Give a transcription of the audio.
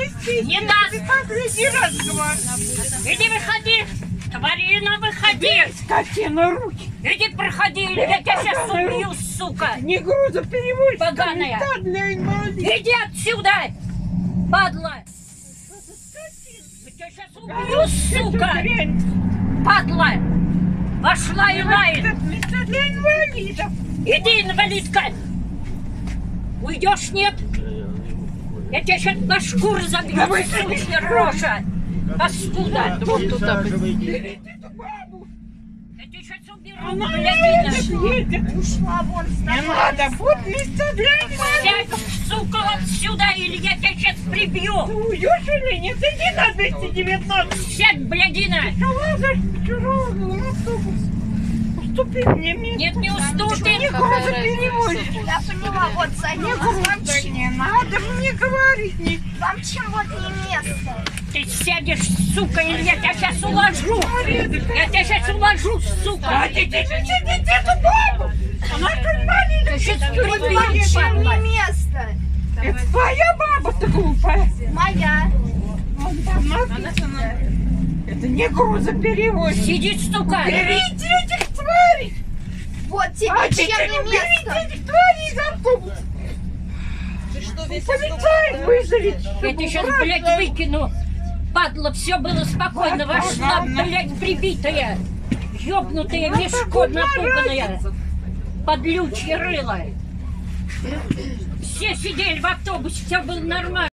Не даст. Иди выходи. Тварина, выходи. Скотина, руки. Иди проходи, или я тебя сейчас убью, сука. Не грузоперевозчик. Поганая. Для инвалидов. Иди отсюда, падла. Я тебя сейчас убью, сука. Падла. Пошла и лает. Места для инвалидов. Иди, инвалидка. Уйдешь, нет? Я тебя сейчас на шкуру забью, сучья рожа. Паскуда. Вот туда. Берите эту бабу. Я тебя сейчас уберу, Она блядина. едет. Ушла вон с Не надо. Вот места для инвалидов. Сядь, сука, отсюда, или я тебя сейчас прибью. Ты уйдешь или нет? Иди на 219. Сядь, блядина. Лазарь, чужого автобус. Уступи мне место. Нет, не уступи. Не грузоперевозчик. Я поняла, вот садись. Вам, Не надо мне говорить. вам чем вот не место? Ты сядешь, сука, или я тебя сейчас уложу. Я тебя сейчас уложу, сука. Сидите эту бабу. Она как инвалид. Ты сейчас Вот вам прибью, чем падла. не место? Это твоя баба-то глупая. Моя. Это не грузоперевозчик. Сидит, сука. Берите этих тварей. Вот тебе чем не место? Берите этих тварей из автобуса. Полицай вызовите. Я тебя сейчас, блядь, выкину. Падла, все было спокойно. Вошла, блядь, прибитая. Ёбнутая, мешком напуганная. Подлючье рыло. Все сидели в автобусе, все было нормально.